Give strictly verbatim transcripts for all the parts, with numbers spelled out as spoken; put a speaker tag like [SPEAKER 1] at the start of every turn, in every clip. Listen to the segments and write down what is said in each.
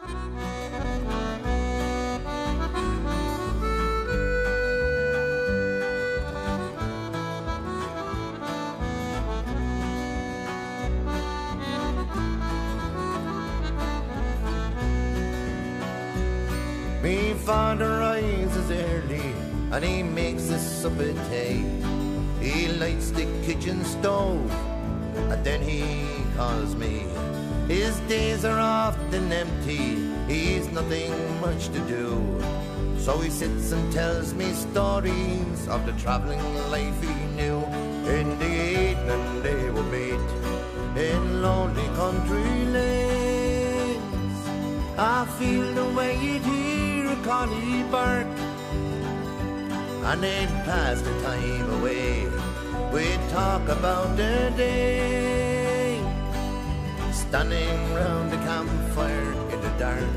[SPEAKER 1] Me father rises early and he makes a sup of tea. He lights the kitchen stove and then he calls me. His days are often empty, he's nothing much to do. So he sits and tells me stories of the travelling life he knew. In the evening they would meet in lonely country lanes. I feel the way you'd hear a collie bark, and they'd pass the time away. We'd talk about the day, standing round the campfire in the dark.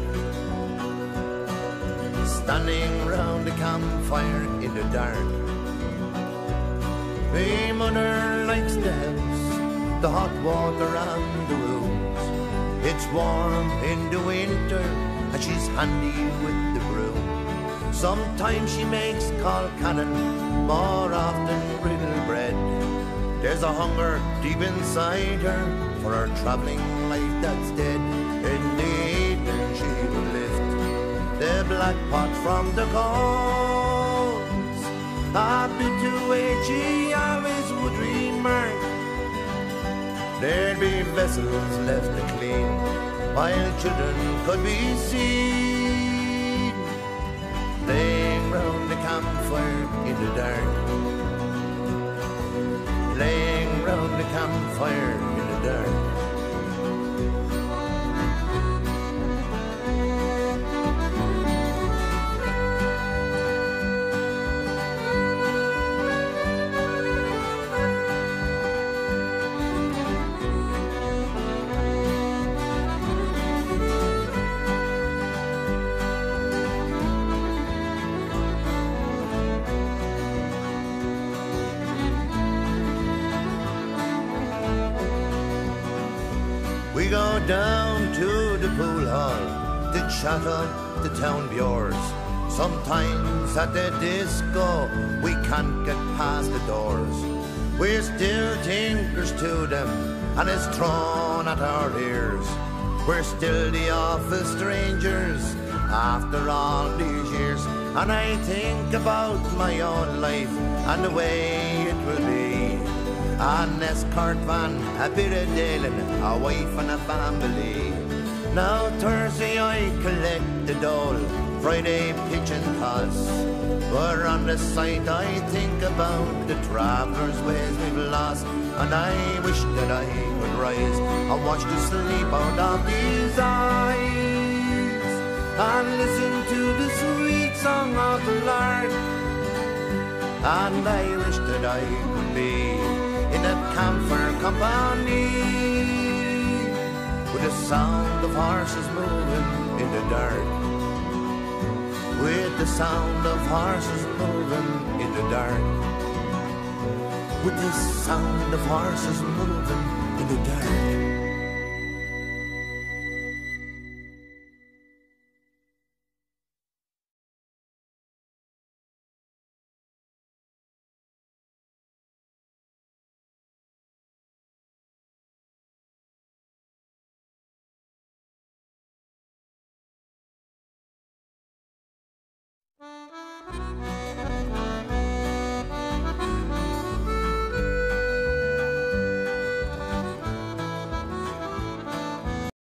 [SPEAKER 1] Standing round the campfire in the dark. My mother likes the house, the hot water and the rooms. It's warm in the winter and she's handy with the broom. Sometimes she makes call cannon, more often brittle bread. There's a hunger deep inside her for her travelling life that's dead. In the evening she would lift the black pot from the coals. A bit to wait she always would remark. There'd be vessels left to clean while children could be seen playing round the campfire in the dark. Playing round the campfire in the dark. We go down to the pool hall to chat up the town bures. Sometimes at the disco we can't get past the doors. We're still tinkers to them and it's thrown at our ears. We're still the office strangers after all these years. And I think about my own life and the way it will be. An escort van, a bit of dealing, a wife and a family. Now Thursday I collect the dole, Friday pitching toss. But on the side I think about the travellers' ways we've lost. And I wish that I could rise and watch the sleep out of these eyes, and listen to the sweet song of the lark. And I wish that I could be in that campfire company, with the sound of horses moving in the dark. With the sound of horses moving in the dark. With the sound of horses moving in the dark.